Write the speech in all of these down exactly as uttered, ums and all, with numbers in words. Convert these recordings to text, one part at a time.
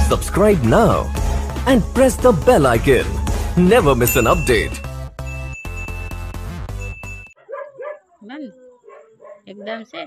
Subscribe now and press the bell icon. Never miss an update. बंद एकदम से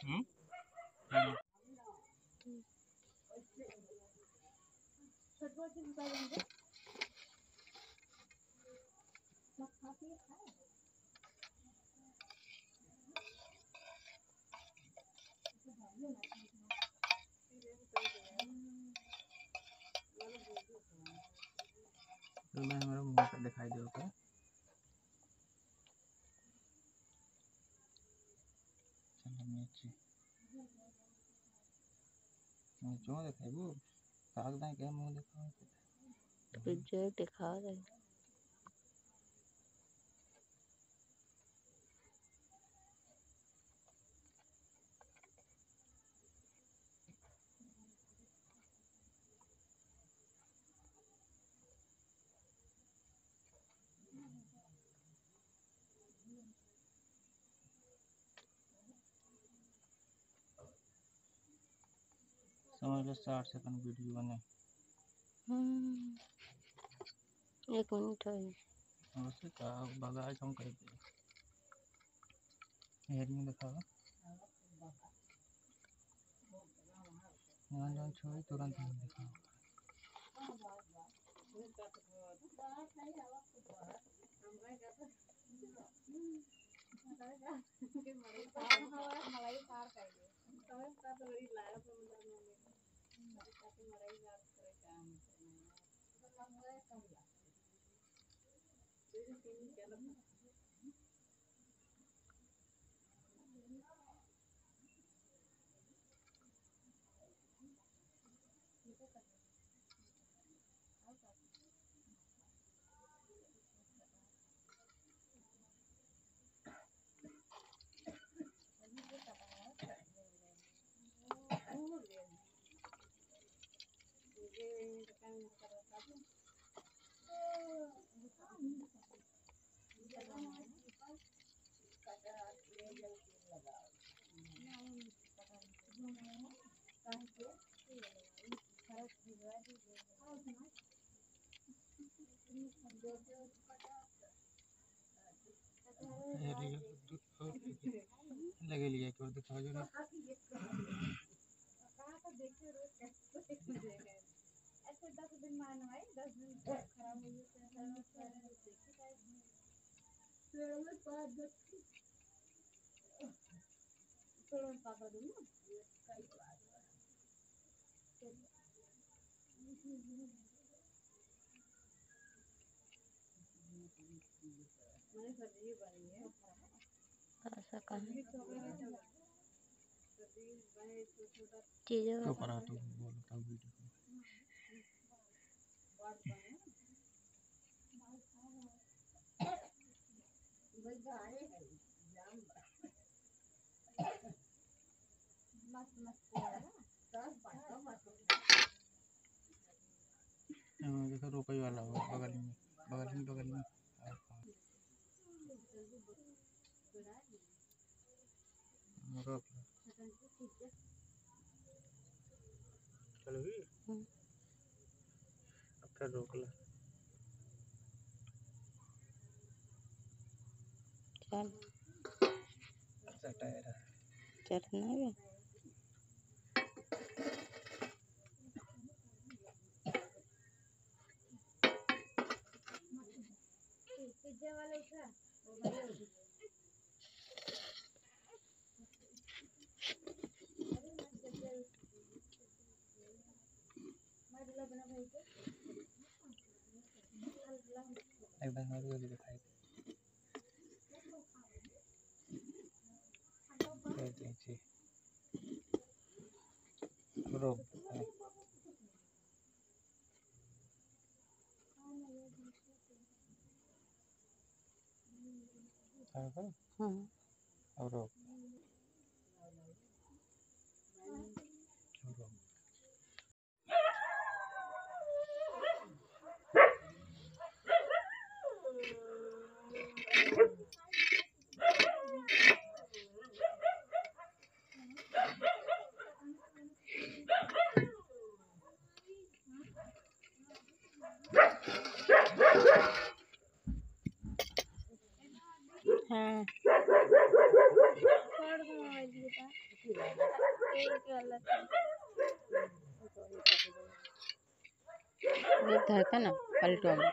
हमारा मुंह पर दिखाई दे ओके नीचे नीचे दिखाई वो कागज ना क्या मुंह दिखाओ पिक्चर दिखा रहे समझ लो साठ सेकंड वीडियो बने एक मिनट है उससे का बगाज हम कर दे हेयरिंग दिखाओ यहाँ जान छोड़ तुरंत हम दिखाओ लगे लिया एक बार दिखाओ जरा ऐसा कहाँ चीज़ों तो परा तो बोलता वीडियो देखो रुपये वाला हो बगल में बगल में बगल में रोक चलो भी अब फिर रोक लो चल टायर चलना है एकदम हर वाली दिखाई दे जी रोक हाँ और रोक वो धरता ना पलटो में।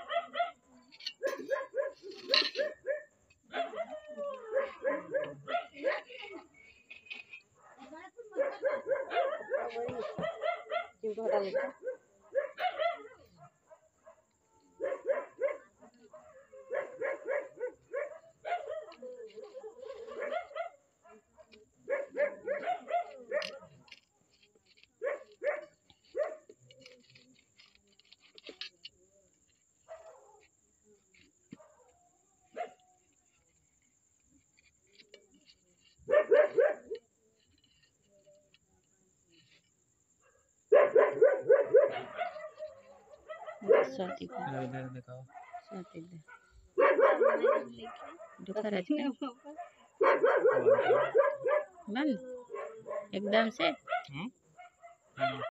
स्वाति को इधर इधर दिखाओ। स्वाति दे दुखा रहता है बंद एकदम से। हम्म